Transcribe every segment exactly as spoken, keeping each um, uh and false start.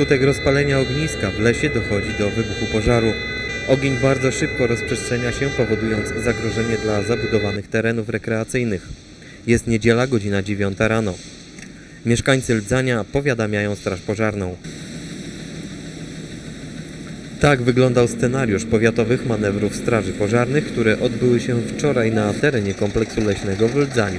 Wskutek rozpalenia ogniska w lesie dochodzi do wybuchu pożaru. Ogień bardzo szybko rozprzestrzenia się, powodując zagrożenie dla zabudowanych terenów rekreacyjnych. Jest niedziela, godzina dziewiąta rano. Mieszkańcy Rdzania powiadamiają straż pożarną. Tak wyglądał scenariusz powiatowych manewrów straży pożarnych, które odbyły się wczoraj na terenie kompleksu leśnego w Rdzaniu.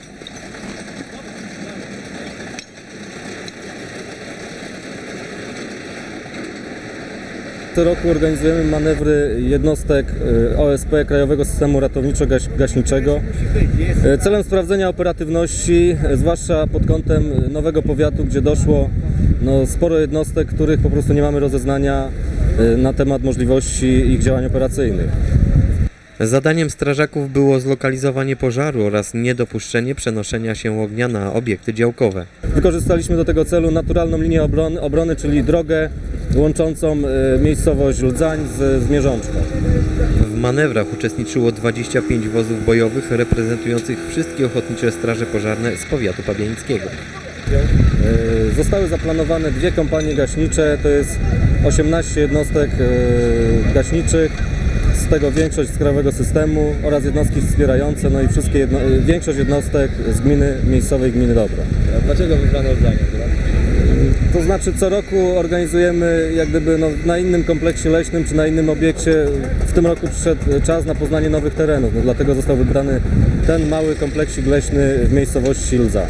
Co roku organizujemy manewry jednostek O S P, Krajowego Systemu Ratowniczo-Gaśniczego, celem sprawdzenia operatywności, zwłaszcza pod kątem nowego powiatu, gdzie doszło no, sporo jednostek, których po prostu nie mamy rozeznania na temat możliwości ich działań operacyjnych. Zadaniem strażaków było zlokalizowanie pożaru oraz niedopuszczenie przenoszenia się ognia na obiekty działkowe. Wykorzystaliśmy do tego celu naturalną linię obrony, obrony czyli drogę łączącą miejscowość Rdzań z, z Mierzączką. W manewrach uczestniczyło dwadzieścia pięć wozów bojowych reprezentujących wszystkie ochotnicze straże pożarne z powiatu pabianickiego. Zostały zaplanowane dwie kompanie gaśnicze, to jest osiemnaście jednostek gaśniczych, z tego większość z krajowego systemu oraz jednostki wspierające, no i wszystkie jedno, większość jednostek z gminy miejscowej Gminy Dobro. A dlaczego wybrano Rdzanie? To znaczy co roku organizujemy jak gdyby no, na innym kompleksie leśnym czy na innym obiekcie. W tym roku przyszedł czas na poznanie nowych terenów, no, dlatego został wybrany ten mały kompleksik leśny w miejscowości Ldza.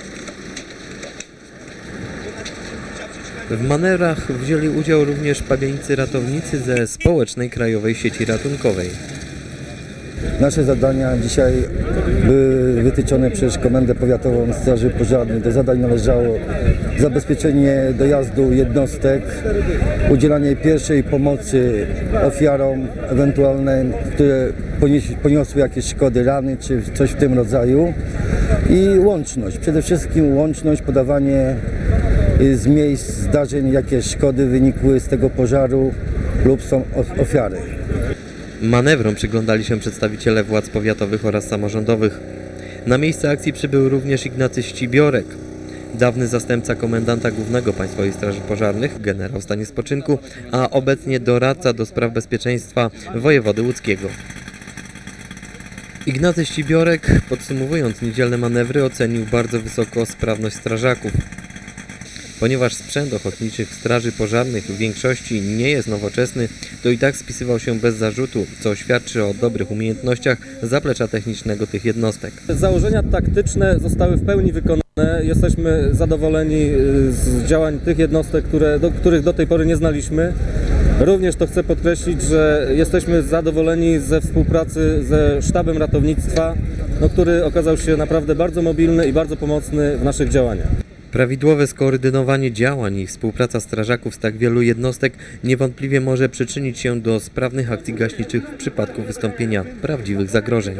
W manewrach wzięli udział również pabianicy ratownicy ze Społecznej Krajowej Sieci Ratunkowej. Nasze zadania dzisiaj były wytyczone przez Komendę Powiatową Straży Pożarnej. Do zadań należało zabezpieczenie dojazdu jednostek, udzielanie pierwszej pomocy ofiarom ewentualnym, które poniosły jakieś szkody, rany czy coś w tym rodzaju i łączność. Przede wszystkim łączność, podawanie z miejsc zdarzeń, jakie szkody wynikły z tego pożaru lub są ofiary. Manewrom przyglądali się przedstawiciele władz powiatowych oraz samorządowych. Na miejsce akcji przybył również Ignacy Ścibiorek, dawny zastępca komendanta głównego Państwowej Straży Pożarnych, generał w stanie spoczynku, a obecnie doradca do spraw bezpieczeństwa wojewody łódzkiego. Ignacy Ścibiorek, podsumowując niedzielne manewry, ocenił bardzo wysoko sprawność strażaków. Ponieważ sprzęt ochotniczych straży pożarnych w większości nie jest nowoczesny, to i tak spisywał się bez zarzutu, co świadczy o dobrych umiejętnościach zaplecza technicznego tych jednostek. Założenia taktyczne zostały w pełni wykonane. Jesteśmy zadowoleni z działań tych jednostek, które, do których do tej pory nie znaliśmy. Również to chcę podkreślić, że jesteśmy zadowoleni ze współpracy ze sztabem ratownictwa, no, który okazał się naprawdę bardzo mobilny i bardzo pomocny w naszych działaniach. Prawidłowe skoordynowanie działań i współpraca strażaków z tak wielu jednostek niewątpliwie może przyczynić się do sprawnych akcji gaśniczych w przypadku wystąpienia prawdziwych zagrożeń.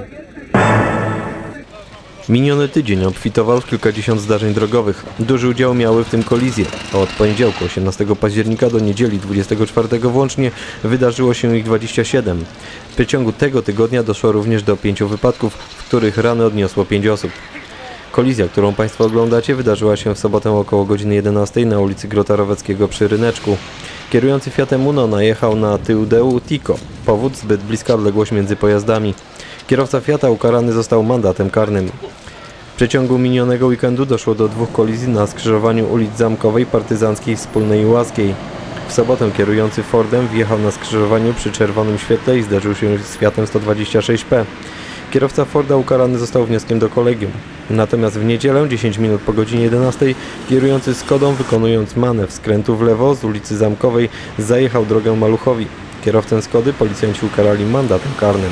Miniony tydzień obfitował w kilkadziesiąt zdarzeń drogowych. Duży udział miały w tym kolizje. Od poniedziałku osiemnastego października do niedzieli dwudziestego czwartego włącznie wydarzyło się ich dwadzieścia siedem. W przeciągu tego tygodnia doszło również do pięciu wypadków, w których rany odniosło pięć osób. Kolizja, którą Państwo oglądacie, wydarzyła się w sobotę około godziny jedenastej na ulicy Grota Roweckiego przy Ryneczku. Kierujący Fiatem Uno najechał na tył Deu Tico. Powód: zbyt bliska odległość między pojazdami. Kierowca Fiata ukarany został mandatem karnym. W przeciągu minionego weekendu doszło do dwóch kolizji na skrzyżowaniu ulic Zamkowej, Partyzanckiej, Wspólnej i Łaskiej. W sobotę kierujący Fordem wjechał na skrzyżowaniu przy czerwonym świetle i zderzył się z Fiatem sto dwadzieścia sześć P. Kierowca Forda ukarany został wnioskiem do kolegium. Natomiast w niedzielę, dziesięć minut po godzinie jedenastej, kierujący Skodą, wykonując manewr skrętu w lewo z ulicy Zamkowej, zajechał drogę Maluchowi. Kierowcę Skody policjanci ukarali mandatem karnym.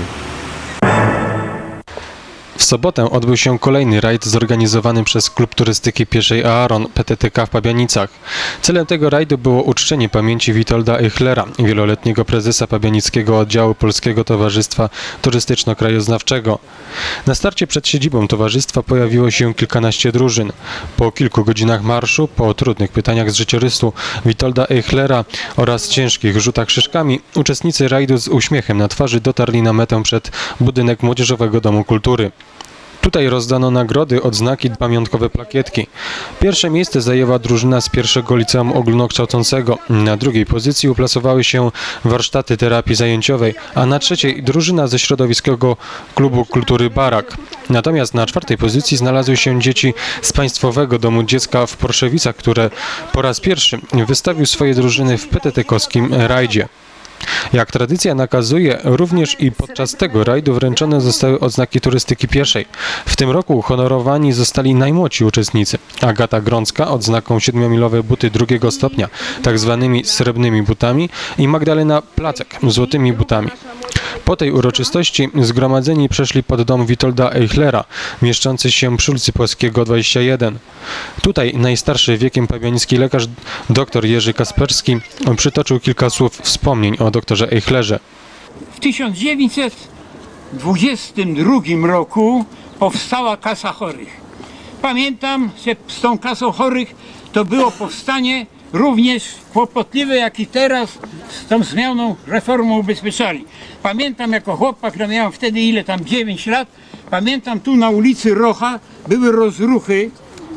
W sobotę odbył się kolejny rajd zorganizowany przez Klub Turystyki Pieszej Aaron P T T K w Pabianicach. Celem tego rajdu było uczczenie pamięci Witolda Eichlera, wieloletniego prezesa pabianickiego oddziału Polskiego Towarzystwa Turystyczno-Krajoznawczego. Na starcie przed siedzibą towarzystwa pojawiło się kilkanaście drużyn. Po kilku godzinach marszu, po trudnych pytaniach z życiorysu Witolda Eichlera oraz ciężkich rzutach szyszkami, uczestnicy rajdu z uśmiechem na twarzy dotarli na metę przed budynek Młodzieżowego Domu Kultury. Tutaj rozdano nagrody, odznaki, pamiątkowe plakietki. Pierwsze miejsce zajęła drużyna z pierwszego liceum ogólnokształcącego. Na drugiej pozycji uplasowały się warsztaty terapii zajęciowej, a na trzeciej drużyna ze środowiskowego klubu kultury Barak. Natomiast na czwartej pozycji znalazły się dzieci z Państwowego Domu Dziecka w Porszewicach, które po raz pierwszy wystawił swoje drużyny w P T T-kowskim rajdzie. Jak tradycja nakazuje, również i podczas tego rajdu wręczone zostały odznaki turystyki pieszej. W tym roku uhonorowani zostali najmłodsi uczestnicy. Agata Grącka odznaką siedmiomilowe buty drugiego stopnia, tak zwanymi srebrnymi butami, i Magdalena Placek złotymi butami. Po tej uroczystości zgromadzeni przeszli pod dom Witolda Eichlera, mieszczący się przy ulicy Płaskiego dwadzieścia jeden. Tutaj najstarszy wiekiem pabianicki lekarz dr Jerzy Kasperski przytoczył kilka słów wspomnień o doktorze Eichlerze. W tysiąc dziewięćset dwudziestym drugim roku powstała Kasa Chorych. Pamiętam, że z tą Kasą Chorych to było powstanie również kłopotliwe, jak i teraz z tą zmianą, reformą ubezpieczalni. Pamiętam jako chłopak, no miałem wtedy ile tam, dziewięć lat, pamiętam tu na ulicy Rocha były rozruchy.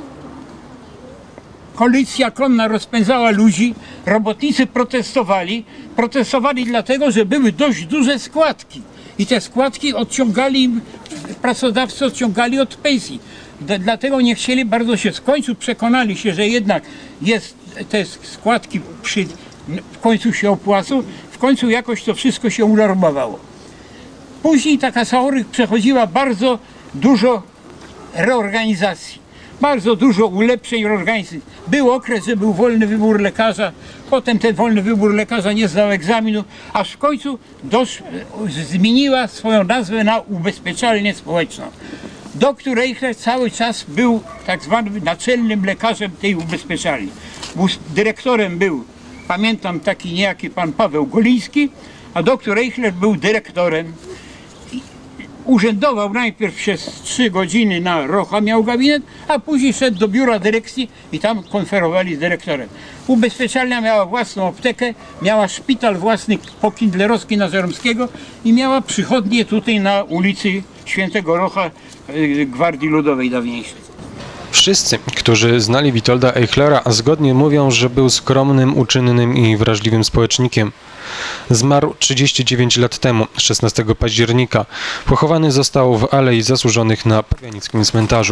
Policja konna rozpędzała ludzi, robotnicy protestowali. Protestowali dlatego, że były dość duże składki. I te składki odciągali, pracodawcy odciągali od pensji. D- dlatego nie chcieli, bardzo się w końcu przekonali się, że jednak jest, te składki przy, w końcu się opłacą. W końcu jakoś to wszystko się unormowało. Później ta Kasa Chorych przechodziła bardzo dużo reorganizacji. Bardzo dużo ulepszeń reorganizacji. Był okres, że był wolny wybór lekarza, potem ten wolny wybór lekarza nie zdał egzaminu, aż w końcu dosz, zmieniła swoją nazwę na ubezpieczalnię społeczną. Doktor Eichler cały czas był tak zwanym naczelnym lekarzem tej ubezpieczalni. Dyrektorem był, pamiętam, taki niejaki pan Paweł Goliński, a doktor Eichler był dyrektorem. Urzędował najpierw przez trzy godziny na Rocha, miał gabinet, a później szedł do biura dyrekcji i tam konferowali z dyrektorem. Ubezpieczalnia miała własną aptekę, miała szpital własny po Kindlerowski na Żeromskiego i miała przychodnię tutaj na ulicy Świętego Rocha, Gwardii Ludowej dawniejszej. Wszyscy, którzy znali Witolda Eichlera, zgodnie mówią, że był skromnym, uczynnym i wrażliwym społecznikiem. Zmarł trzydzieści dziewięć lat temu, szesnastego października. Pochowany został w Alei Zasłużonych na pabianickim cmentarzu.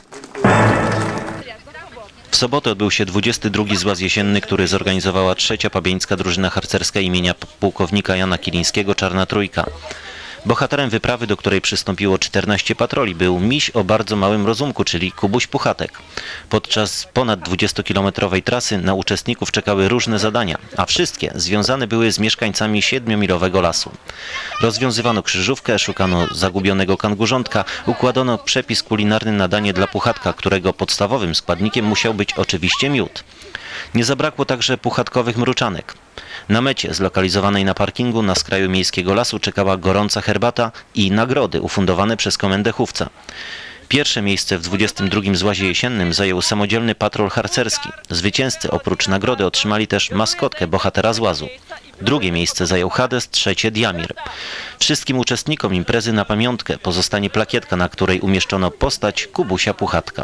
W sobotę odbył się dwudziesty drugi złaz jesienny, który zorganizowała trzecia pabianicka drużyna harcerska imienia pułkownika Jana Kilińskiego Czarna Trójka. Bohaterem wyprawy, do której przystąpiło czternaście patroli, był miś o bardzo małym rozumku, czyli Kubuś Puchatek. Podczas ponad dwudziestokilometrowej trasy na uczestników czekały różne zadania, a wszystkie związane były z mieszkańcami siedmiomilowego lasu. Rozwiązywano krzyżówkę, szukano zagubionego kangurzątka, układano przepis kulinarny na danie dla Puchatka, którego podstawowym składnikiem musiał być oczywiście miód. Nie zabrakło także puchatkowych mruczanek. Na mecie zlokalizowanej na parkingu na skraju miejskiego lasu czekała gorąca herbata i nagrody ufundowane przez Komendę Chówca. Pierwsze miejsce w dwudziestym drugim złazie jesiennym zajął samodzielny patrol harcerski. Zwycięzcy oprócz nagrody otrzymali też maskotkę bohatera złazu. Drugie miejsce zajął Hades, trzecie Diamir. Wszystkim uczestnikom imprezy na pamiątkę pozostanie plakietka, na której umieszczono postać Kubusia Puchatka.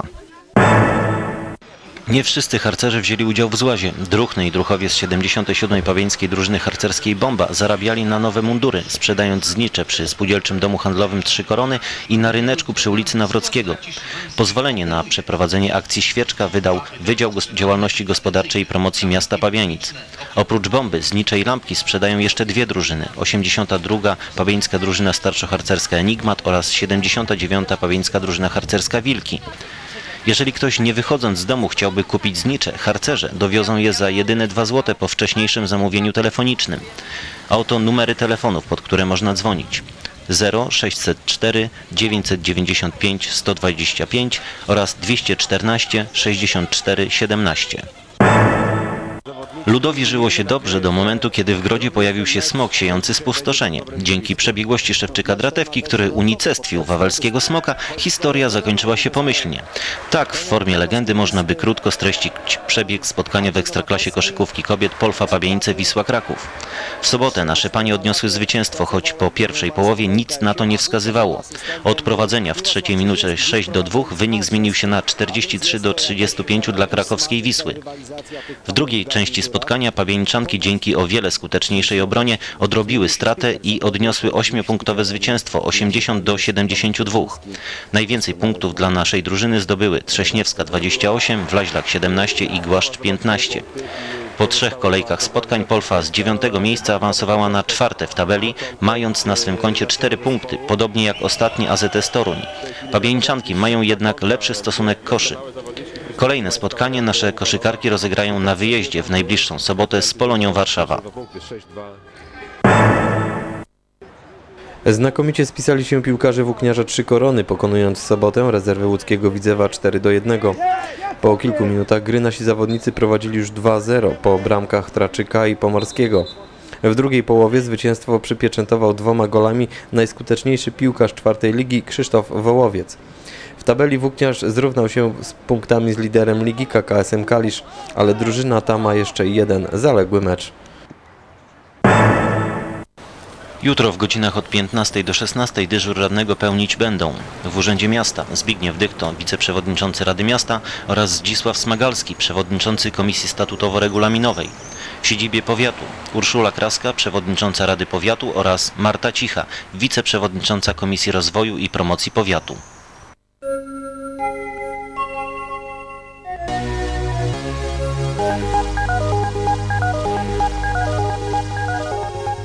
Nie wszyscy harcerze wzięli udział w złazie. Druhny i druhowie z siedemdziesiątej siódmej pabianickiej drużyny harcerskiej Bomba zarabiali na nowe mundury, sprzedając znicze przy Spółdzielczym Domu Handlowym Trzy Korony i na ryneczku przy ulicy Nawrockiego. Pozwolenie na przeprowadzenie akcji Świeczka wydał Wydział Działalności Gospodarczej i Promocji Miasta Pabianic. Oprócz Bomby, znicze i lampki sprzedają jeszcze dwie drużyny. osiemdziesiąta druga pabianicka drużyna starszoharcerska Enigmat oraz siedemdziesiąta dziewiąta pabianicka drużyna harcerska Wilki. Jeżeli ktoś nie wychodząc z domu chciałby kupić znicze, harcerze dowiozą je za jedyne dwa złote po wcześniejszym zamówieniu telefonicznym. A oto numery telefonów, pod które można dzwonić. zero sześćset cztery dziewięćset dziewięćdziesiąt pięć sto dwadzieścia pięć oraz dwieście czternaście sześćdziesiąt cztery siedemnaście. Ludowi żyło się dobrze do momentu, kiedy w grodzie pojawił się smok siejący spustoszenie. Dzięki przebiegłości szewczyka Dratewki, który unicestwił wawelskiego smoka, historia zakończyła się pomyślnie. Tak, w formie legendy można by krótko streścić przebieg spotkania w Ekstraklasie koszykówki kobiet Polfa Pabianice Wisła Kraków. W sobotę nasze panie odniosły zwycięstwo, choć po pierwszej połowie nic na to nie wskazywało. Od prowadzenia w trzeciej minucie sześć do dwóch wynik zmienił się na czterdzieści trzy do trzydziestu pięciu dla krakowskiej Wisły. W drugiej części spotkania pabianiczanki dzięki o wiele skuteczniejszej obronie odrobiły stratę i odniosły ośmiopunktowe zwycięstwo osiemdziesiąt do siedemdziesięciu dwóch. Najwięcej punktów dla naszej drużyny zdobyły Trześniewska dwadzieścia osiem, Wlaźlak siedemnaście i Głaszcz piętnaście. Po trzech kolejkach spotkań Polfa z dziewiątego miejsca awansowała na czwarte w tabeli, mając na swym koncie cztery punkty, podobnie jak ostatni A Z S Toruń. Pabianiczanki mają jednak lepszy stosunek koszy. Kolejne spotkanie nasze koszykarki rozegrają na wyjeździe w najbliższą sobotę z Polonią Warszawa. Znakomicie spisali się piłkarze włókniarza Trzy Korony, pokonując w sobotę rezerwę łódzkiego Widzewa cztery do jednego. Po kilku minutach gry nasi zawodnicy prowadzili już dwa zero po bramkach Traczyka i Pomorskiego. W drugiej połowie zwycięstwo przypieczętował dwoma golami najskuteczniejszy piłkarz czwartej ligi Krzysztof Wołowiec. W tabeli włókniarz zrównał się z punktami z liderem ligi K K S M Kalisz, ale drużyna ta ma jeszcze jeden zaległy mecz. Jutro w godzinach od piętnastej do szesnastej dyżur radnego pełnić będą w Urzędzie Miasta Zbigniew Dychto, wiceprzewodniczący Rady Miasta, oraz Zdzisław Smagalski, przewodniczący Komisji Statutowo-Regulaminowej. W siedzibie powiatu Urszula Kraska, przewodnicząca Rady Powiatu, oraz Marta Cicha, wiceprzewodnicząca Komisji Rozwoju i Promocji Powiatu.